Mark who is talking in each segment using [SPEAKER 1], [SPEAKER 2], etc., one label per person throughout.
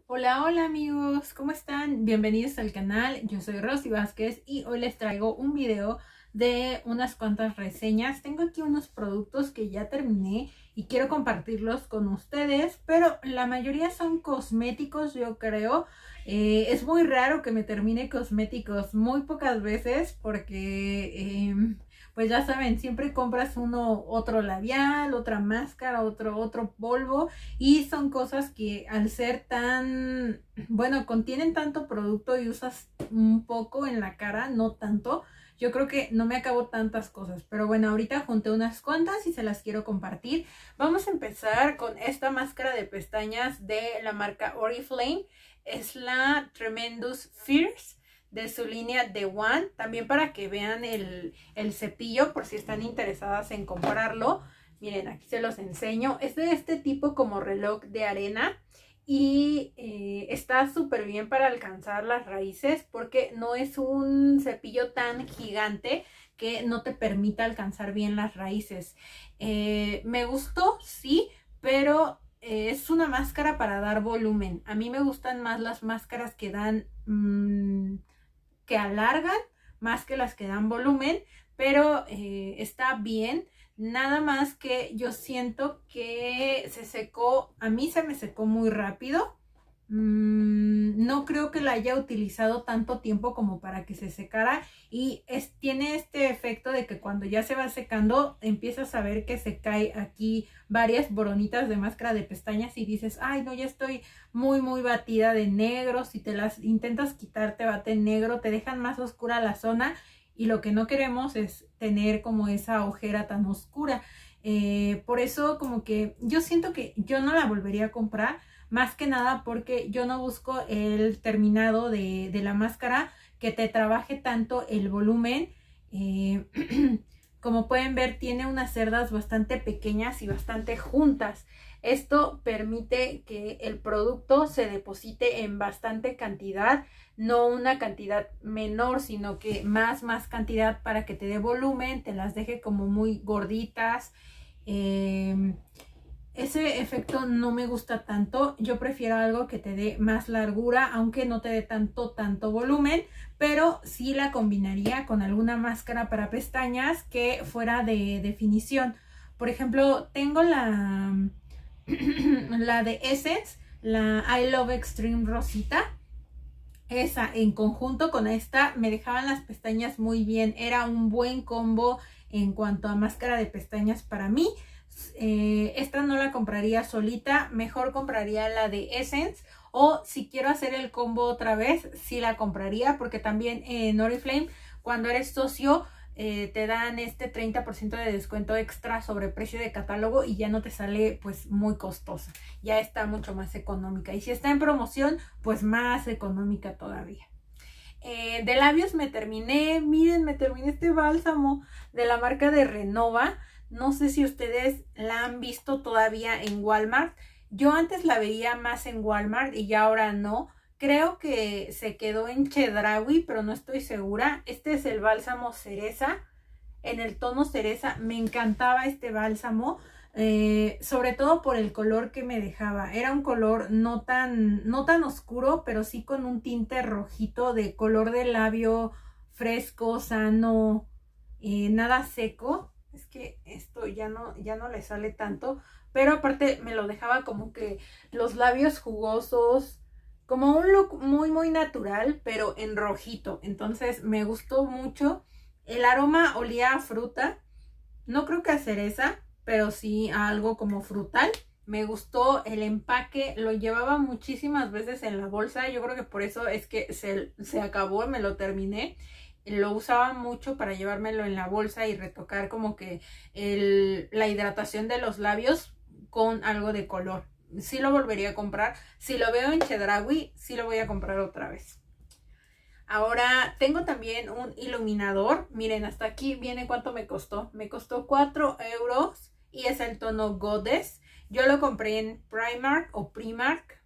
[SPEAKER 1] Hola, hola amigos, ¿cómo están? Bienvenidos al canal, yo soy Rosy Vázquez y hoy les traigo un video de unas cuantas reseñas. Tengo aquí unos productos que ya terminé y quiero compartirlos con ustedes, pero la mayoría son cosméticos, yo creo. Es muy raro que me termine cosméticos muy pocas veces porque pues ya saben, siempre compras otro labial, otra máscara, otro polvo, y son cosas que al ser tan, bueno, contienen tanto producto y usas un poco en la cara, no tanto. Yo creo que no me acabo tantas cosas, pero bueno, ahorita junté unas cuantas y se las quiero compartir. Vamos a empezar con esta máscara de pestañas de la marca Oriflame. Es la Tremendous Fierce de su línea The One. También para que vean el cepillo, por si están interesadas en comprarlo. Miren, aquí se los enseño. Es de este tipo como reloj de arena y está súper bien para alcanzar las raíces porque no es un cepillo tan gigante que no te permita alcanzar bien las raíces. Me gustó, sí, pero es una máscara para dar volumen. A mí me gustan más las máscaras que dan, que alargan más que las que dan volumen, pero está bien. Nada más que yo siento que se secó, a mí se me secó muy rápido. No creo que la haya utilizado tanto tiempo como para que se secara, y tiene este efecto de que cuando ya se va secando empiezas a ver que se cae aquí varias boronitas de máscara de pestañas y dices, ay no, ya estoy muy batida de negro. Si te las intentas quitar te bate negro, te dejan más oscura la zona, y lo que no queremos es tener como esa ojera tan oscura. Por eso como que yo siento que yo no la volvería a comprar, más que nada porque yo no busco el terminado de la máscara que te trabaje tanto el volumen. Como pueden ver, tiene unas cerdas bastante pequeñas y bastante juntas. Esto permite que el producto se deposite en bastante cantidad, no una cantidad menor, sino que más cantidad para que te dé volumen, te las deje como muy gorditas. Ese efecto no me gusta tanto. Yo prefiero algo que te dé más largura, aunque no te dé tanto volumen, pero sí la combinaría con alguna máscara para pestañas que fuera de definición. Por ejemplo, tengo la de Essence, la I Love Extreme Rosita. Esa en conjunto con esta me dejaban las pestañas muy bien. Era un buen combo en cuanto a máscara de pestañas para mí. Esta no la compraría solita, mejor compraría la de Essence, o si quiero hacer el combo otra vez, sí la compraría, porque también en Oriflame, cuando eres socio, te dan este 30% de descuento extra sobre precio de catálogo y ya no te sale pues muy costosa, ya está mucho más económica, y si está en promoción pues más económica todavía. De labios miren, me terminé este bálsamo de la marca de Renova. No sé si ustedes la han visto todavía en Walmart. Yo antes la veía más en Walmart y ya ahora no. Creo que se quedó en Chedraui, pero no estoy segura. Este es el bálsamo cereza, en el tono cereza. Me encantaba este bálsamo, sobre todo por el color que me dejaba. Era un color no tan oscuro, pero sí con un tinte rojito, de color de labio fresco, sano, nada seco. Es que esto ya no le sale tanto, pero aparte me lo dejaba como que los labios jugosos, como un look muy natural, pero en rojito. Entonces me gustó mucho. El aroma olía a fruta, no creo que a cereza, pero sí a algo como frutal. Me gustó el empaque, lo llevaba muchísimas veces en la bolsa. Yo creo que por eso es que se acabó, me lo terminé. Lo usaba mucho para llevármelo en la bolsa y retocar como que la hidratación de los labios con algo de color. Sí lo volvería a comprar. Si lo veo en Chedraui, sí lo voy a comprar otra vez. Ahora tengo también un iluminador. Miren, hasta aquí viene cuánto me costó. Me costó 4 euros y es el tono Goddess. Yo lo compré en Primark o Primark.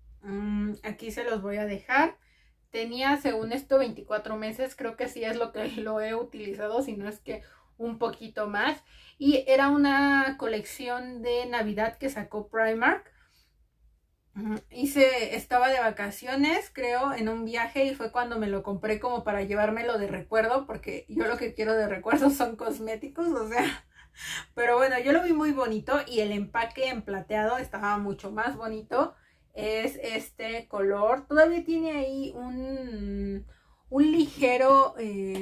[SPEAKER 1] Aquí se los voy a dejar. Tenía, según esto, 24 meses. Creo que sí es lo que lo he utilizado, si no es que un poquito más. Y era una colección de Navidad que sacó Primark. Estaba de vacaciones, creo, en un viaje y fue cuando me lo compré como para llevármelo de recuerdo, porque yo lo que quiero de recuerdo son cosméticos, o sea, pero bueno, yo lo vi muy bonito y el empaque en plateado estaba mucho más bonito. Es este color, todavía tiene ahí un ligero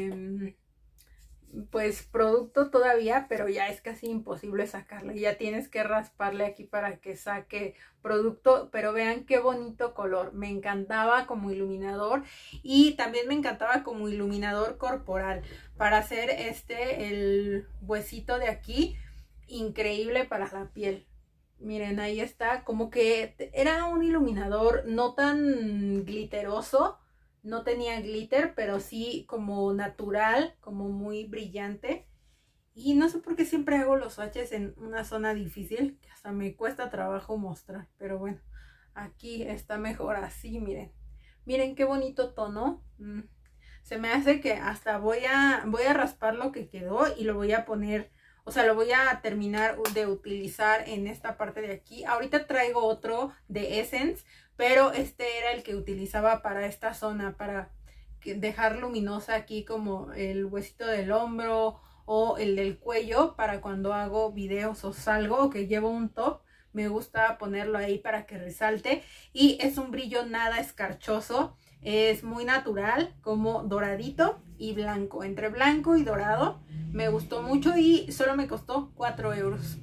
[SPEAKER 1] pues producto todavía, pero ya es casi imposible sacarle, ya tienes que rasparle aquí para que saque producto, pero vean qué bonito color, me encantaba como iluminador y también me encantaba como iluminador corporal para hacer el huesito de aquí, increíble para la piel. Miren, ahí está, como que era un iluminador no tan glitteroso, no tenía glitter, pero sí como natural, como muy brillante. Y no sé por qué siempre hago los swatches en una zona difícil, que hasta me cuesta trabajo mostrar. Pero bueno, aquí está mejor así, miren. Miren qué bonito tono. Se me hace que hasta voy a raspar lo que quedó y lo voy a poner, o sea, lo voy a terminar de utilizar en esta parte de aquí. Ahorita traigo otro de Essence, pero este era el que utilizaba para esta zona, para dejar luminosa aquí como el huesito del hombro o el del cuello, para cuando hago videos o salgo o que llevo un top, me gusta ponerlo ahí para que resalte. Y es un brillo nada escarchoso, es muy natural, como doradito y blanco, entre blanco y dorado. Me gustó mucho y solo me costó 4 euros.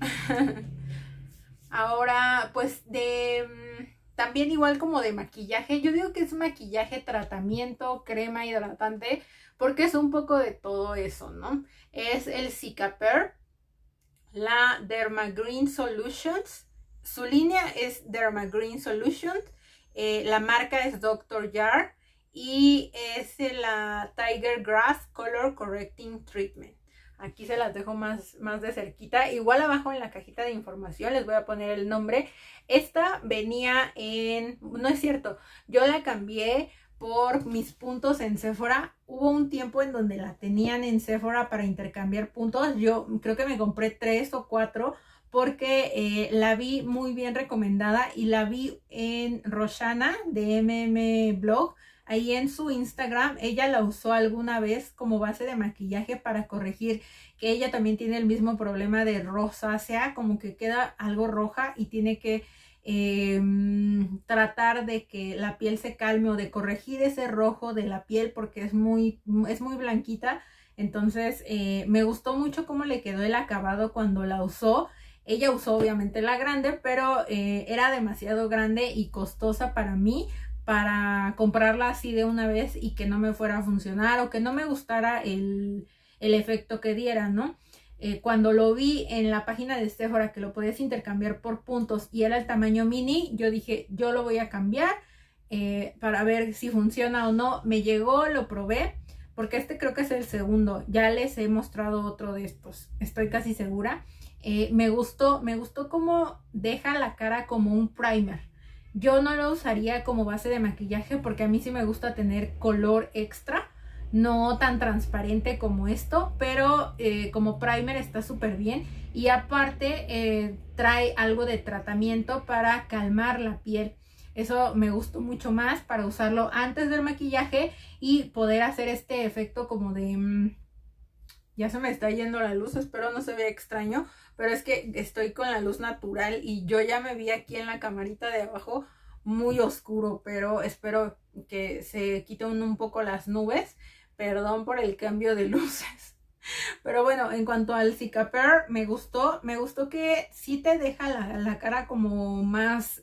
[SPEAKER 1] Ahora, pues también igual como de maquillaje, yo digo que es maquillaje, tratamiento, crema hidratante, porque es un poco de todo eso, ¿no? Es el Cicapair, la Dermagreen Solutions, su línea es Dermagreen Solutions, la marca es Dr. Jar y es la Tiger Grass Color Correcting Treatment. Aquí se las dejo más de cerquita. Igual abajo en la cajita de información les voy a poner el nombre. Esta venía en... No es cierto, yo la cambié por mis puntos en Sephora. Hubo un tiempo en donde la tenían en Sephora para intercambiar puntos. Yo creo que me compré 3 o 4 porque la vi muy bien recomendada y la vi en Roshana de Blog. Ahí en su Instagram, ella la usó alguna vez como base de maquillaje para corregir que ella también tiene el mismo problema de rosácea, como que queda algo roja y tiene que tratar de que la piel se calme o de corregir ese rojo de la piel porque es muy blanquita. Entonces me gustó mucho cómo le quedó el acabado cuando la usó. Ella usó obviamente la grande, pero era demasiado grande y costosa para mí, para comprarla así de una vez y que no me fuera a funcionar o que no me gustara el efecto que diera, ¿no? Cuando lo vi en la página de Sephora que lo podías intercambiar por puntos y era el tamaño mini, yo dije, yo lo voy a cambiar para ver si funciona o no. Me llegó, lo probé, porque este creo que es el segundo. Ya les he mostrado otro de estos, estoy casi segura. Me gustó cómo deja la cara como un primer. Yo no lo usaría como base de maquillaje porque a mí sí me gusta tener color extra, no tan transparente como esto, pero como primer está súper bien. Y aparte trae algo de tratamiento para calmar la piel. Eso me gustó mucho más para usarlo antes del maquillaje y poder hacer este efecto como de... ya se me está yendo la luz, espero no se vea extraño, pero es que estoy con la luz natural y yo ya me vi aquí en la camarita de abajo muy oscuro, pero espero que se quiten un poco las nubes. Perdón por el cambio de luces. Pero bueno, en cuanto al Cicapair, me gustó que sí te deja la cara como más,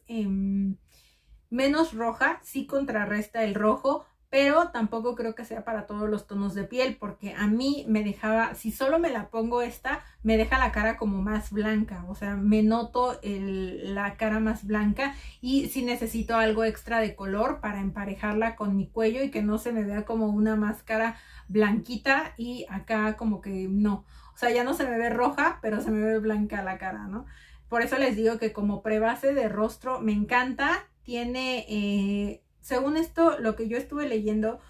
[SPEAKER 1] menos roja, sí contrarresta el rojo, pero tampoco creo que sea para todos los tonos de piel, porque a mí me dejaba, si solo me la pongo esta, me deja la cara como más blanca, o sea, me noto la cara más blanca y sí necesito algo extra de color para emparejarla con mi cuello y que no se me vea como una máscara blanquita y acá como que no, o sea, ya no se me ve roja, pero se me ve blanca la cara, ¿no? Por eso les digo que como prebase de rostro me encanta, tiene... según esto, lo que yo estuve leyendo,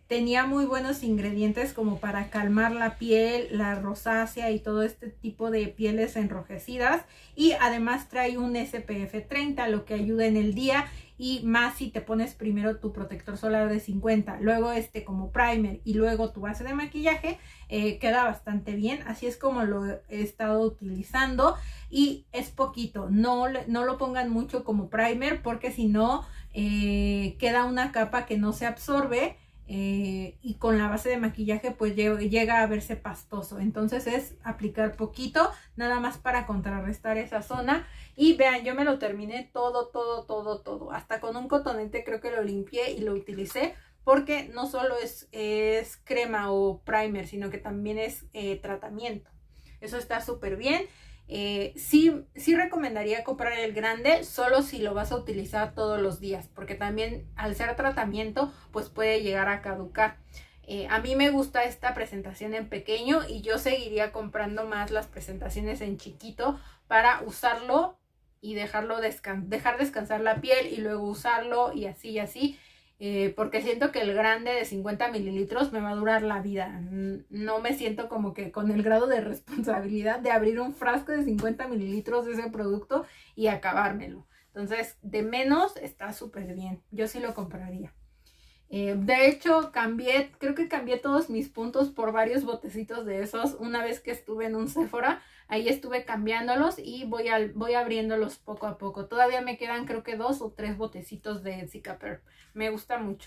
[SPEAKER 1] tenía muy buenos ingredientes como para calmar la piel, la rosácea y todo este tipo de pieles enrojecidas. Y además trae un SPF 30, lo que ayuda en el día. Y más si te pones primero tu protector solar de 50, luego como primer y luego tu base de maquillaje, queda bastante bien. Así es como lo he estado utilizando y es poquito, no lo pongan mucho como primer porque si no queda una capa que no se absorbe. Y con la base de maquillaje pues llega a verse pastoso. Entonces es aplicar poquito nada más para contrarrestar esa zona. Y vean, yo me lo terminé todo, hasta con un cotonete creo que lo limpié y lo utilicé, porque no solo es crema o primer, sino que también es tratamiento. Eso está súper bien. Sí recomendaría comprar el grande solo si lo vas a utilizar todos los días, porque también al ser tratamiento pues puede llegar a caducar. A mí me gusta esta presentación en pequeño y yo seguiría comprando más las presentaciones en chiquito para usarlo y dejar descansar la piel y luego usarlo y así. Porque siento que el grande de 50 mililitros me va a durar la vida. No me siento como que con el grado de responsabilidad de abrir un frasco de 50 mililitros de ese producto y acabármelo. Entonces, de menos está súper bien. Yo sí lo compraría. De hecho, creo que cambié todos mis puntos por varios botecitos de esos una vez que estuve en un Sephora. Ahí estuve cambiándolos y voy abriéndolos poco a poco. Todavía me quedan creo que 2 o 3 botecitos de Cicapair. Me gusta mucho.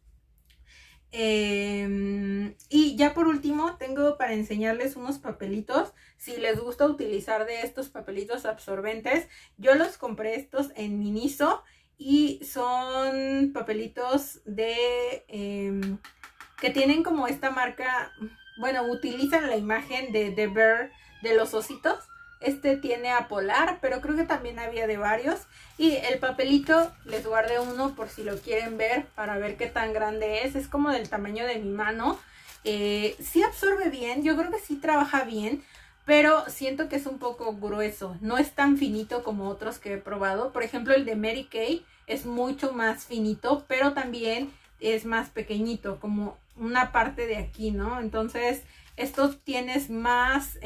[SPEAKER 1] Y ya por último tengo para enseñarles unos papelitos. Si les gusta utilizar de estos papelitos absorbentes, yo los compré estos en Miniso. Y son papelitos que tienen como esta marca, bueno, utilizan la imagen de The Bear de los ositos. Este tiene a Polar, pero creo que también había de varios. Y el papelito les guardé uno por si lo quieren ver, para ver qué tan grande es. Es como del tamaño de mi mano. Sí absorbe bien, yo creo que sí trabaja bien, pero siento que es un poco grueso. No es tan finito como otros que he probado. Por ejemplo, el de Mary Kay es mucho más finito, pero también es más pequeñito, como una parte de aquí, ¿no? Entonces, esto tienes más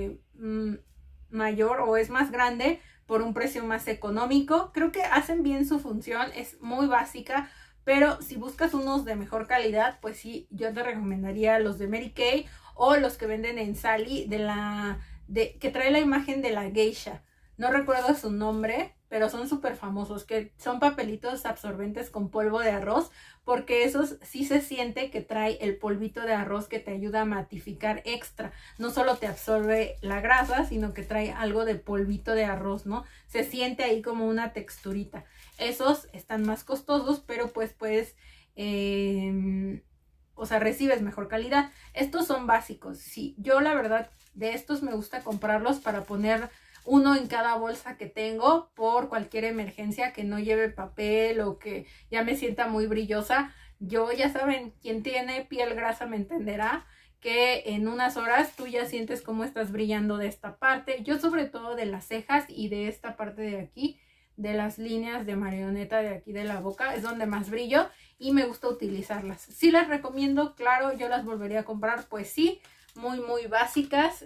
[SPEAKER 1] mayor o es más grande por un precio más económico. Creo que hacen bien su función, es muy básica, pero si buscas unos de mejor calidad, pues sí, yo te recomendaría los de Mary Kay o los que venden en Sally que trae la imagen de la geisha. No recuerdo su nombre, pero son súper famosos, que son papelitos absorbentes con polvo de arroz, porque esos sí se siente que trae el polvito de arroz que te ayuda a matificar extra. No solo te absorbe la grasa, sino que trae algo de polvito de arroz, ¿no? Se siente ahí como una texturita. Esos están más costosos, pero pues o sea, recibes mejor calidad. Estos son básicos. Sí, yo la verdad de estos me gusta comprarlos para poner uno en cada bolsa que tengo por cualquier emergencia, que no lleve papel o que ya me sienta muy brillosa. Yo, ya saben, quien tiene piel grasa me entenderá que en unas horas tú ya sientes cómo estás brillando de esta parte. Yo sobre todo de las cejas y de esta parte de aquí, de las líneas de marioneta de aquí de la boca, es donde más brillo y me gusta utilizarlas. Sí las recomiendo, claro, yo las volvería a comprar, pues sí, muy básicas.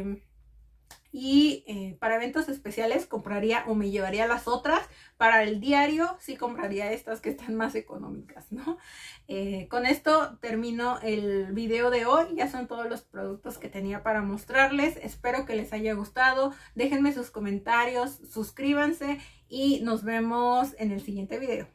[SPEAKER 1] Y para eventos especiales compraría o me llevaría las otras. Para el diario sí compraría estas que están más económicas, ¿no? Con esto termino el video de hoy. Ya son todos los productos que tenía para mostrarles. Espero que les haya gustado. Déjenme sus comentarios, suscríbanse y nos vemos en el siguiente video.